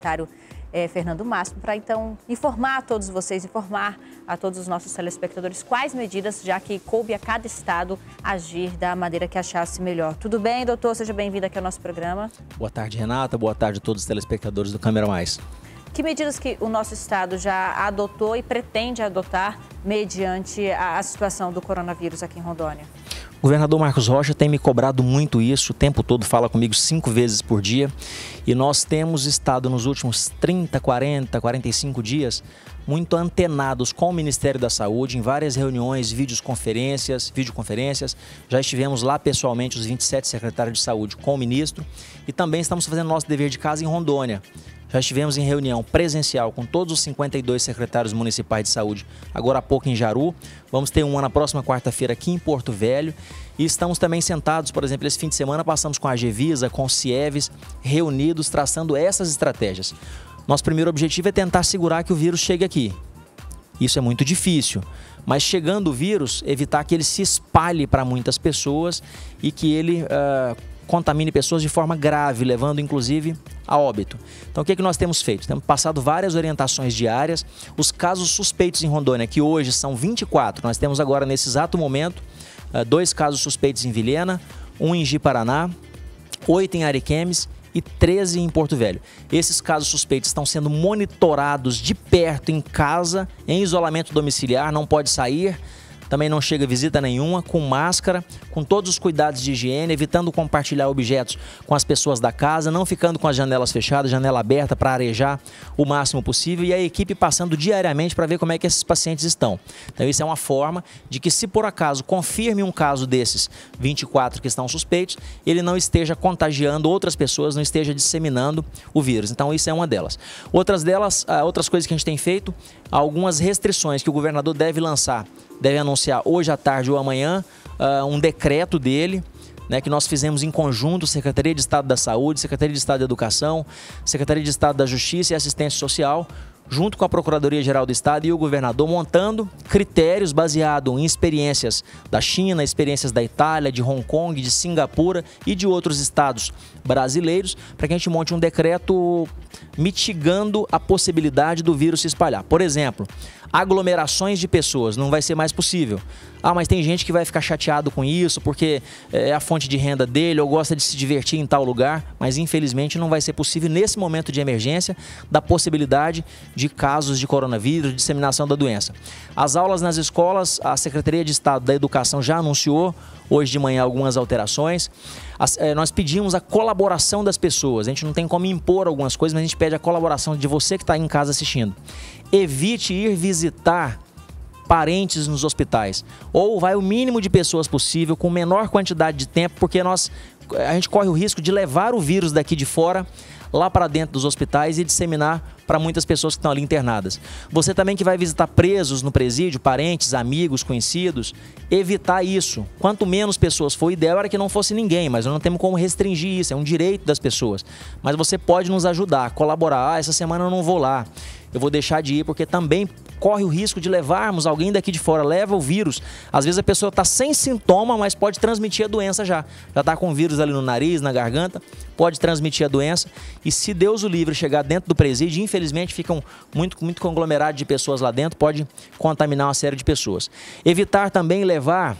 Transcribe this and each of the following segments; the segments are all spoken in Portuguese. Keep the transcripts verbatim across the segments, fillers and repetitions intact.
secretário é, Fernando Máximo, para então informar a todos vocês, informar a todos os nossos telespectadores quais medidas, já que coube a cada estado agir da maneira que achasse melhor. Tudo bem, doutor? Seja bem-vindo aqui ao nosso programa. Boa tarde, Renata. Boa tarde a todos os telespectadores do Câmera Mais. Que medidas que o nosso estado já adotou e pretende adotar mediante a, a situação do coronavírus aqui em Rondônia? O governador Marcos Rocha tem me cobrado muito isso, o tempo todo fala comigo cinco vezes por dia. E nós temos estado nos últimos trinta, quarenta, quarenta e cinco dias muito antenados com o Ministério da Saúde em várias reuniões, videoconferências, videoconferências. Já estivemos lá pessoalmente, os vinte e sete secretários de saúde, com o ministro. E também estamos fazendo nosso dever de casa em Rondônia. Já estivemos em reunião presencial com todos os cinquenta e dois secretários municipais de saúde, agora há pouco em Jaru. Vamos ter uma na próxima quarta-feira aqui em Porto Velho. E estamos também sentados, por exemplo, esse fim de semana passamos com a Agevisa, com o Cieves, reunidos, traçando essas estratégias. Nosso primeiro objetivo é tentar segurar que o vírus chegue aqui. Isso é muito difícil, mas chegando o vírus, evitar que ele se espalhe para muitas pessoas e que ele uh, contamine pessoas de forma grave, levando inclusive a óbito. Então o que é que nós temos feito? Temos passado várias orientações diárias. Os casos suspeitos em Rondônia, que hoje são vinte e quatro, nós temos agora nesse exato momento uh, dois casos suspeitos em Vilhena, um em Ji-Paraná, oito em Ariquemes e treze em Porto Velho. Esses casos suspeitos estão sendo monitorados de perto em casa, em isolamento domiciliar, não pode sair, também não chega visita nenhuma, com máscara, com todos os cuidados de higiene, evitando compartilhar objetos com as pessoas da casa, não ficando com as janelas fechadas, janela aberta para arejar o máximo possível e a equipe passando diariamente para ver como é que esses pacientes estão. Então isso é uma forma de que, se por acaso confirme um caso desses vinte e quatro que estão suspeitos, ele não esteja contagiando outras pessoas, não esteja disseminando o vírus. Então isso é uma delas. Outras delas, outras coisas que a gente tem feito, algumas restrições que o governador deve lançar, deve anunciar hoje à tarde ou amanhã, uh, um decreto dele, né, que nós fizemos em conjunto, Secretaria de Estado da Saúde, Secretaria de Estado da Educação, Secretaria de Estado da Justiça e Assistência Social, junto com a Procuradoria-Geral do Estado e o governador, montando critérios baseados em experiências da China, experiências da Itália, de Hong Kong, de Singapura e de outros estados brasileiros, para que a gente monte um decreto mitigando a possibilidade do vírus se espalhar. Por exemplo, aglomerações de pessoas não vai ser mais possível. Ah, mas tem gente que vai ficar chateado com isso porque é a fonte de renda dele ou gosta de se divertir em tal lugar, mas infelizmente não vai ser possível nesse momento de emergência da possibilidade de casos de coronavírus, de disseminação da doença. As aulas nas escolas, a Secretaria de Estado da Educação já anunciou hoje de manhã algumas alterações. As, eh, nós pedimos a colaboração das pessoas, a gente não tem como impor algumas coisas, mas a gente pede a colaboração de você que está em casa assistindo. Evite ir visitar parentes nos hospitais, ou vai o mínimo de pessoas possível, com menor quantidade de tempo, porque nós, a gente corre o risco de levar o vírus daqui de fora lá para dentro dos hospitais e disseminar para muitas pessoas que estão ali internadas. Você também que vai visitar presos no presídio, parentes, amigos, conhecidos, evitar isso. Quanto menos pessoas for, o ideal era que não fosse ninguém, mas nós não temos como restringir isso, é um direito das pessoas. Mas você pode nos ajudar, colaborar. Ah, essa semana eu não vou lá, eu vou deixar de ir, porque também corre o risco de levarmos alguém daqui de fora, leva o vírus. Às vezes a pessoa está sem sintoma, mas pode transmitir a doença já. Já está com o vírus ali no nariz, na garganta, pode transmitir a doença. E se Deus o livre chegar dentro do presídio, infelizmente ficam muito, muito conglomerado de pessoas lá dentro, pode contaminar uma série de pessoas. Evitar também levar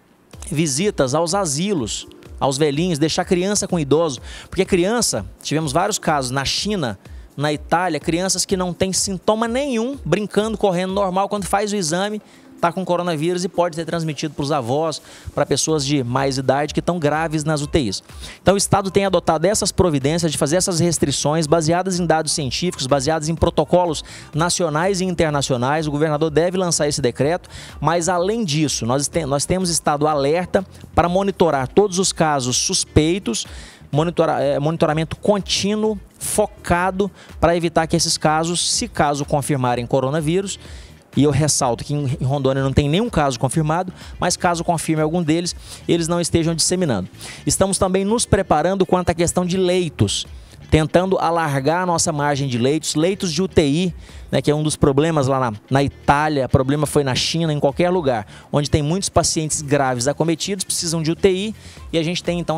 visitas aos asilos, aos velhinhos, deixar criança com idoso. Porque criança, tivemos vários casos na China, na Itália, crianças que não têm sintoma nenhum, brincando, correndo normal, quando faz o exame, está com coronavírus e pode ter transmitido para os avós, para pessoas de mais idade que estão graves nas U T Is. Então o Estado tem adotado essas providências de fazer essas restrições baseadas em dados científicos, baseadas em protocolos nacionais e internacionais. O governador deve lançar esse decreto, mas além disso, nós, tem, nós temos estado alerta para monitorar todos os casos suspeitos, Monitora, é, monitoramento contínuo, focado, para evitar que esses casos, se caso confirmarem coronavírus, e eu ressalto que em Rondônia não tem nenhum caso confirmado, mas caso confirme algum deles, eles não estejam disseminando. Estamos também nos preparando quanto à questão de leitos, tentando alargar a nossa margem de leitos, leitos de U T I, né, que é um dos problemas lá na, na Itália, o problema foi na China, em qualquer lugar, onde tem muitos pacientes graves acometidos, precisam de U T I, e a gente tem então, a gente está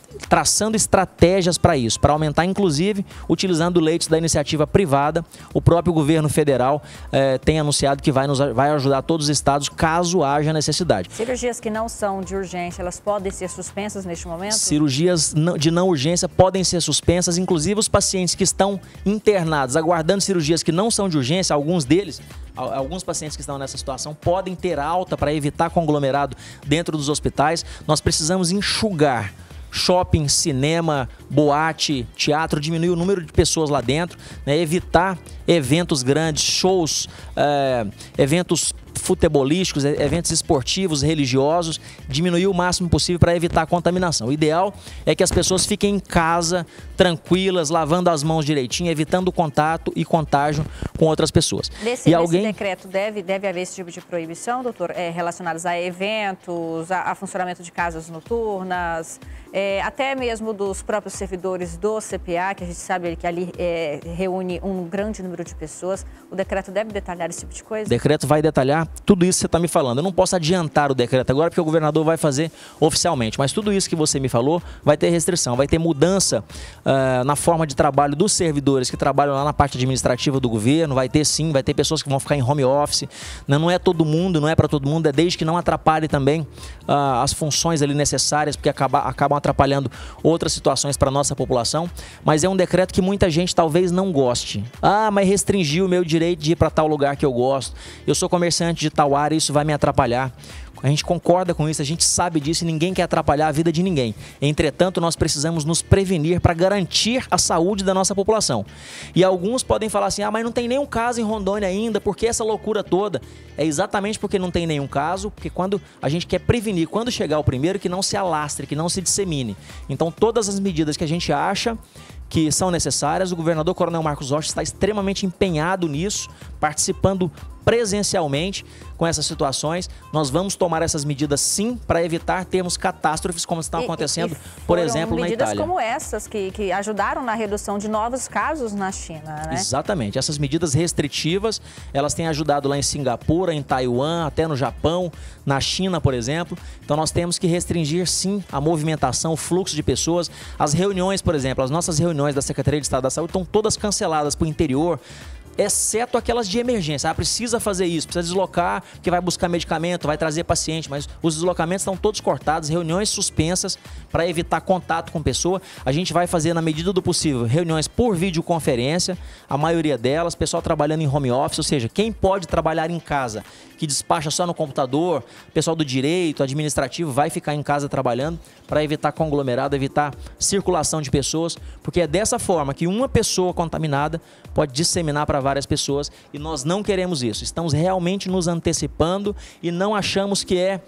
traçando estratégias para isso, para aumentar, inclusive, utilizando leitos da iniciativa privada. O próprio governo federal eh, tem anunciado que vai, nos, vai ajudar todos os estados caso haja necessidade. Cirurgias que não são de urgência, elas podem ser suspensas neste momento? Cirurgias de não urgência podem ser suspensas, inclusive os pacientes que estão internados, aguardando cirurgias que não são de urgência, alguns deles, alguns pacientes que estão nessa situação podem ter alta para evitar conglomerado dentro dos hospitais. Nós precisamos enxugar shopping, cinema, boate, teatro, diminuir o número de pessoas lá dentro, né? Evitar eventos grandes, shows, é, eventos futebolísticos, eventos esportivos, religiosos, diminuir o máximo possível para evitar a contaminação. O ideal é que as pessoas fiquem em casa, tranquilas, lavando as mãos direitinho, evitando o contato e contágio com outras pessoas. Nesse, e alguém... nesse decreto deve, deve haver esse tipo de proibição, doutor, é, relacionados a eventos, a, a funcionamento de casas noturnas, é, até mesmo dos próprios servidores do C P A, que a gente sabe que ali é, reúne um grande número de pessoas. O decreto deve detalhar esse tipo de coisa? O decreto vai detalhar tudo isso que você está me falando. Eu não posso adiantar o decreto agora porque o governador vai fazer oficialmente, mas tudo isso que você me falou vai ter restrição, vai ter mudança uh, na forma de trabalho dos servidores que trabalham lá na parte administrativa do governo. Vai ter sim, vai ter pessoas que vão ficar em home office. Não, não é todo mundo, não é para todo mundo, é desde que não atrapalhe também uh, as funções ali necessárias, porque acaba, acabam atrapalhando outras situações para a nossa população. Mas é um decreto que muita gente talvez não goste. Ah, mas restringiu o meu direito de ir para tal lugar que eu gosto. Eu sou comerciante de tal área, isso vai me atrapalhar. A gente concorda com isso, a gente sabe disso e ninguém quer atrapalhar a vida de ninguém. Entretanto, nós precisamos nos prevenir para garantir a saúde da nossa população. E alguns podem falar assim, ah, mas não tem nenhum caso em Rondônia ainda, por que essa loucura toda? É exatamente porque não tem nenhum caso, porque quando a gente quer prevenir, quando chegar o primeiro, que não se alastre, que não se dissemine. Então, todas as medidas que a gente acha que são necessárias, o governador Coronel Marcos Rocha está extremamente empenhado nisso, participando presencialmente com essas situações. Nós vamos tomar essas medidas sim para evitar termos catástrofes como estão acontecendo, e, e por exemplo, na Itália. Medidas como essas que, que ajudaram na redução de novos casos na China, né? Exatamente. Essas medidas restritivas, elas têm ajudado lá em Singapura, em Taiwan, até no Japão, na China, por exemplo. Então nós temos que restringir sim a movimentação, o fluxo de pessoas. As reuniões, por exemplo, as nossas reuniões da Secretaria de Estado da Saúde estão todas canceladas para o interior, exceto aquelas de emergência. Ah, precisa fazer isso, precisa deslocar, que vai buscar medicamento, vai trazer paciente, mas os deslocamentos estão todos cortados, reuniões suspensas para evitar contato com pessoa. A gente vai fazer, na medida do possível, reuniões por videoconferência, a maioria delas, pessoal trabalhando em home office, ou seja, quem pode trabalhar em casa, que despacha só no computador, pessoal do direito, administrativo, vai ficar em casa trabalhando para evitar conglomerado, evitar circulação de pessoas, porque é dessa forma que uma pessoa contaminada pode disseminar para várias pessoas e nós não queremos isso. Estamos realmente nos antecipando e não achamos que é,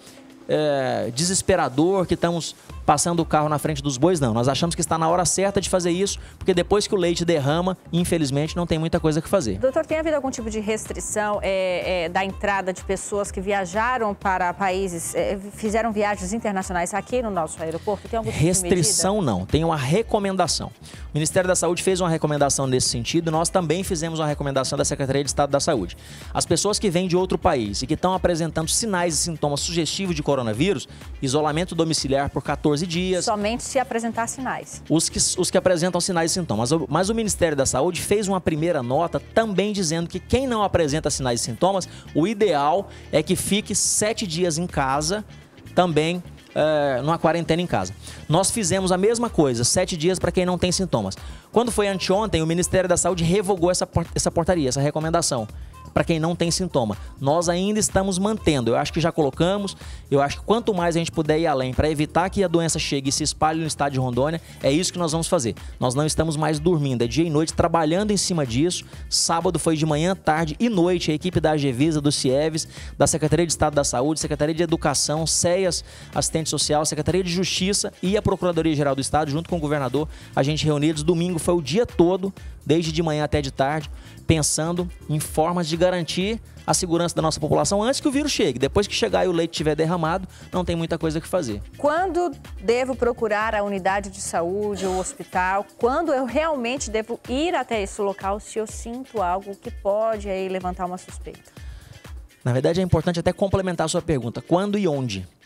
é desesperador, que estamos passando o carro na frente dos bois, não. Nós achamos que está na hora certa de fazer isso, porque depois que o leite derrama, infelizmente, não tem muita coisa que fazer. Doutor, tem havido algum tipo de restrição é, é, da entrada de pessoas que viajaram para países, é, fizeram viagens internacionais aqui no nosso aeroporto? Tem algum tipo Restrição de medida? Não, tem uma recomendação. O Ministério da Saúde fez uma recomendação nesse sentido, nós também fizemos uma recomendação da Secretaria de Estado da Saúde. As pessoas que vêm de outro país e que estão apresentando sinais e sintomas sugestivos de coronavírus, isolamento domiciliar por quatorze dias. Somente se apresentar sinais. Os que, os que apresentam sinais e sintomas. Mas o Ministério da Saúde fez uma primeira nota também dizendo que quem não apresenta sinais e sintomas, o ideal é que fique sete dias em casa, também é, numa quarentena em casa. Nós fizemos a mesma coisa, sete dias para quem não tem sintomas. Quando foi anteontem, o Ministério da Saúde revogou essa, essa portaria, essa recomendação, para quem não tem sintoma. Nós ainda estamos mantendo, eu acho que já colocamos, eu acho que quanto mais a gente puder ir além para evitar que a doença chegue e se espalhe no estado de Rondônia, é isso que nós vamos fazer. Nós não estamos mais dormindo, é dia e noite trabalhando em cima disso. Sábado foi de manhã, tarde e noite, a equipe da Agevisa, do CIEVES, da Secretaria de Estado da Saúde, Secretaria de Educação, SEAS, Assistente Social, Secretaria de Justiça e a Procuradoria-Geral do Estado, junto com o governador, a gente reunidos. Domingo foi o dia todo, desde de manhã até de tarde, pensando em formas de garantir a segurança da nossa população antes que o vírus chegue. Depois que chegar e o leite estiver derramado, não tem muita coisa que fazer. Quando devo procurar a unidade de saúde ou hospital? Quando eu realmente devo ir até esse local se eu sinto algo que pode aí levantar uma suspeita? Na verdade, é importante até complementar a sua pergunta. Quando e onde?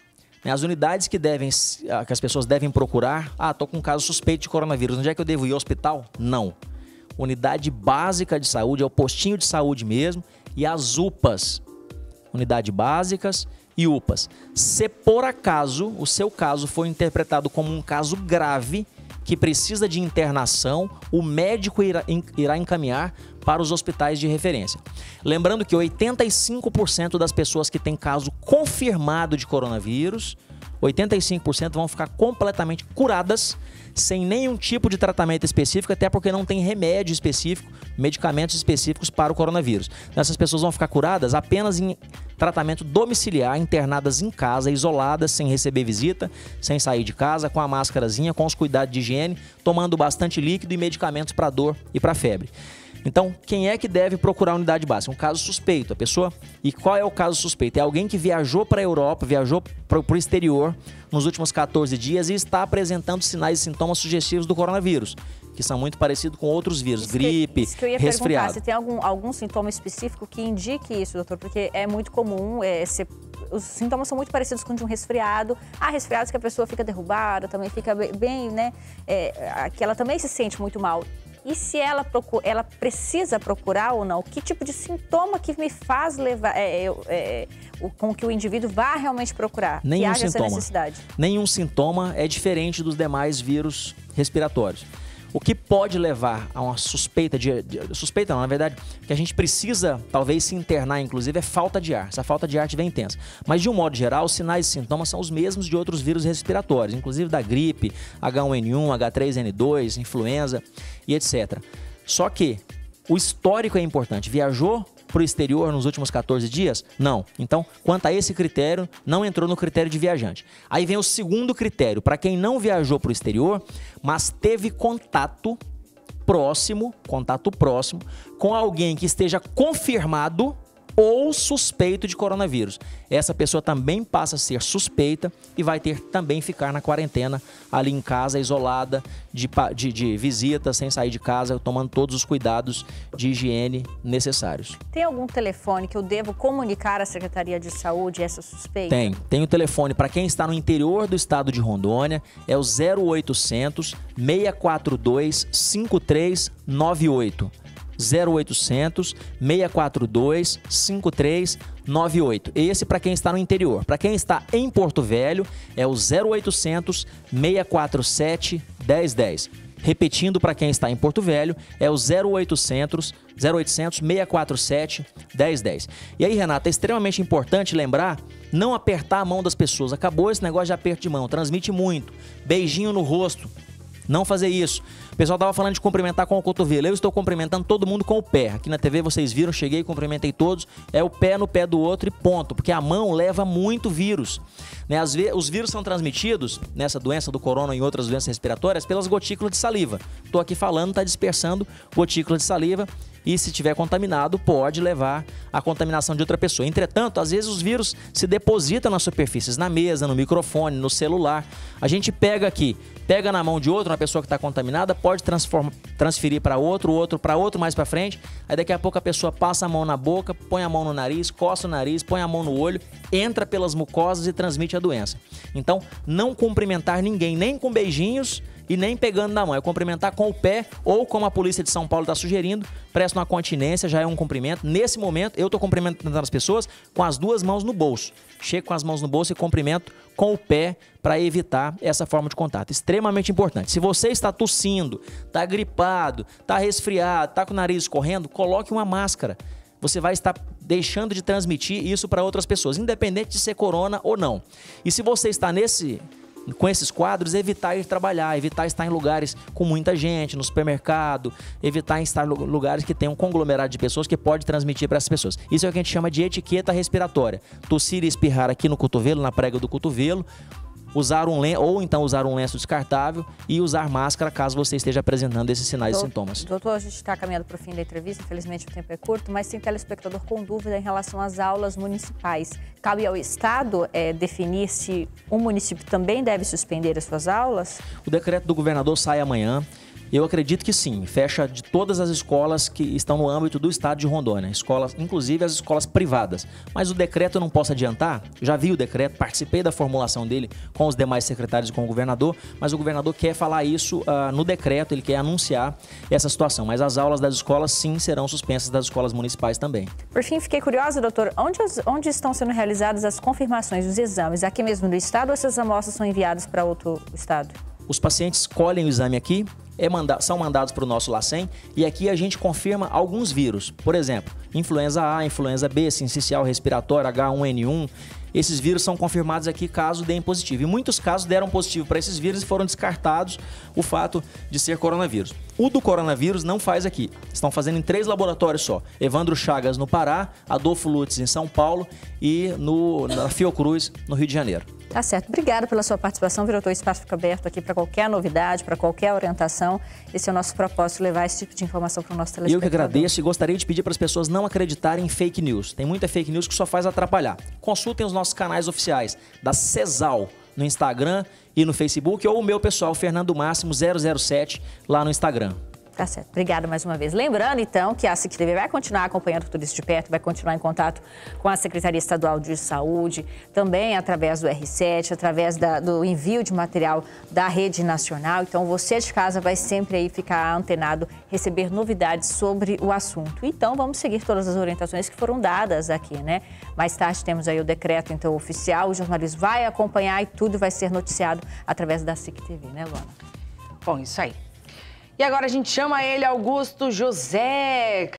As unidades que, devem, que as pessoas devem procurar, ah, estou com um caso suspeito de coronavírus, onde é que eu devo ir ao hospital? Não. Unidade básica de saúde, é o postinho de saúde mesmo, e as U P As. Unidade básicas e U P As. Se por acaso o seu caso for interpretado como um caso grave, que precisa de internação, o médico irá, irá encaminhar para os hospitais de referência. Lembrando que oitenta e cinco por cento das pessoas que têm caso confirmado de coronavírus, oitenta e cinco por cento vão ficar completamente curadas, sem nenhum tipo de tratamento específico, até porque não tem remédio específico, medicamentos específicos para o coronavírus. Essas pessoas vão ficar curadas apenas em tratamento domiciliar, internadas em casa, isoladas, sem receber visita, sem sair de casa, com a máscarazinha, com os cuidados de higiene, tomando bastante líquido e medicamentos para dor e para febre. Então, quem é que deve procurar a unidade básica? Um caso suspeito, a pessoa... E qual é o caso suspeito? É alguém que viajou para a Europa, viajou para o exterior nos últimos quatorze dias e está apresentando sinais e sintomas sugestivos do coronavírus, que são muito parecidos com outros vírus, isso gripe, que, isso que eu ia resfriado. Se tem algum, algum sintoma específico que indique isso, doutor, porque é muito comum, é, ser, os sintomas são muito parecidos com de um resfriado. Há resfriados que a pessoa fica derrubada, também fica bem, bem né, é, que ela também se sente muito mal. E se ela, procura, ela precisa procurar ou não? Que tipo de sintoma que me faz levar, é, é, o, com que o indivíduo vá realmente procurar? Nenhum que haja sintoma. essa necessidade? Nenhum sintoma é diferente dos demais vírus respiratórios. O que pode levar a uma suspeita de, de... Suspeita não, na verdade, que a gente precisa talvez se internar, inclusive, é falta de ar. Essa falta de ar estiver intensa. Mas, de um modo geral, os sinais e sintomas são os mesmos de outros vírus respiratórios, inclusive da gripe, H um N um, H três N dois, influenza e etcétera. Só que o histórico é importante. Viajou para o exterior nos últimos quatorze dias? Não. Então, quanto a esse critério, não entrou no critério de viajante. Aí vem o segundo critério, para quem não viajou para o exterior, mas teve contato próximo, contato próximo, com alguém que esteja confirmado ou suspeito de coronavírus. Essa pessoa também passa a ser suspeita e vai ter também ficar na quarentena, ali em casa, isolada, de, de, de visita, sem sair de casa, tomando todos os cuidados de higiene necessários. Tem algum telefone que eu devo comunicar à Secretaria de Saúde essa suspeita? Tem. Tem o telefone para quem está no interior do estado de Rondônia, é o zero oitocentos, seis quatro dois, cinco três nove oito. zero oitocentos, seis quatro dois, cinco três nove oito. Esse para quem está no interior. Para quem está em Porto Velho, é o zero oitocentos, seis quatro sete, um zero um zero. Repetindo, para quem está em Porto Velho, é o zero oitocentos, zero oitocentos, seis quatro sete, um zero um zero. E aí, Renata, é extremamente importante lembrar, não apertar a mão das pessoas. Acabou esse negócio de aperto de mão, transmite muito. Beijinho no rosto. Não fazer isso. O pessoal estava falando de cumprimentar com o cotovelo. Eu estou cumprimentando todo mundo com o pé. Aqui na T V vocês viram, cheguei, cumprimentei todos. É o pé no pé do outro e ponto. Porque a mão leva muito vírus. Né? Às vezes, os vírus são transmitidos, nessa doença do corona e em outras doenças respiratórias, pelas gotículas de saliva. Estou aqui falando, está dispersando gotículas de saliva. E se estiver contaminado, pode levar à contaminação de outra pessoa. Entretanto, às vezes os vírus se depositam nas superfícies, na mesa, no microfone, no celular. A gente pega aqui, pega na mão de outro, uma pessoa que está contaminada, pode transferir para outro, outro para outro mais para frente. Aí daqui a pouco a pessoa passa a mão na boca, põe a mão no nariz, coça o nariz, põe a mão no olho, entra pelas mucosas e transmite a doença. Então, não cumprimentar ninguém, nem com beijinhos, e nem pegando na mão, é cumprimentar com o pé ou como a polícia de São Paulo está sugerindo, presta uma continência, já é um cumprimento. Nesse momento, eu estou cumprimentando as pessoas com as duas mãos no bolso. Chego com as mãos no bolso e cumprimento com o pé para evitar essa forma de contato. Extremamente importante. Se você está tossindo, está gripado, está resfriado, está com o nariz escorrendo, coloque uma máscara. Você vai estar deixando de transmitir isso para outras pessoas, independente de ser corona ou não. E se você está nesse... com esses quadros, evitar ir trabalhar, evitar estar em lugares com muita gente, no supermercado, evitar estar em lugares que tem um conglomerado de pessoas que pode transmitir para essas pessoas. Isso é o que a gente chama de etiqueta respiratória. Tossir e espirrar aqui no cotovelo, na prega do cotovelo, usar um lenço, ou então usar um lenço descartável e usar máscara caso você esteja apresentando esses sinais e sintomas. Doutor, a gente está caminhando para o fim da entrevista, infelizmente o tempo é curto, mas tem telespectador com dúvida em relação às aulas municipais. Cabe ao Estado é, definir se um município também deve suspender as suas aulas? O decreto do governador sai amanhã. Eu acredito que sim, fecha de todas as escolas que estão no âmbito do estado de Rondônia, escolas, inclusive as escolas privadas. Mas o decreto eu não posso adiantar, já vi o decreto, participei da formulação dele com os demais secretários e com o governador, mas o governador quer falar isso uh, no decreto, ele quer anunciar essa situação. Mas as aulas das escolas sim serão suspensas das escolas municipais também. Por fim, fiquei curiosa, doutor, onde, as, onde estão sendo realizadas as confirmações dos exames? Aqui mesmo no estado ou essas amostras são enviadas para outro estado? Os pacientes colhem o exame aqui, é manda- são mandados para o nosso LACEN e aqui a gente confirma alguns vírus. Por exemplo, influenza A, influenza B, sincicial respiratório, H um N um. Esses vírus são confirmados aqui caso deem positivo. E muitos casos deram positivo para esses vírus e foram descartados o fato de ser coronavírus. O do coronavírus não faz aqui. Estão fazendo em três laboratórios só. Evandro Chagas, no Pará, Adolfo Lutz, em São Paulo e no, na Fiocruz, no Rio de Janeiro. Tá certo. Obrigada pela sua participação, doutor. O espaço fica aberto aqui para qualquer novidade, para qualquer orientação. Esse é o nosso propósito, levar esse tipo de informação para o nosso telespectador. Eu que agradeço e gostaria de pedir para as pessoas não acreditarem em fake news. Tem muita fake news que só faz atrapalhar. Consultem os nossos canais oficiais da CESAL no Instagram e no Facebook ou o meu pessoal, Fernando Máximo zero zero sete, lá no Instagram. Tá certo. Obrigada mais uma vez. Lembrando, então, que a S I C T V vai continuar acompanhando tudo isso de perto, vai continuar em contato com a Secretaria Estadual de Saúde, também através do R sete, através da, do envio de material da Rede Nacional. Então, você de casa vai sempre aí ficar antenado, receber novidades sobre o assunto. Então, vamos seguir todas as orientações que foram dadas aqui, né? Mais tarde temos aí o decreto, então, oficial. O jornalismo vai acompanhar e tudo vai ser noticiado através da S I C T V, né, Luana? Bom, isso aí. E agora a gente chama ele, Augusto José.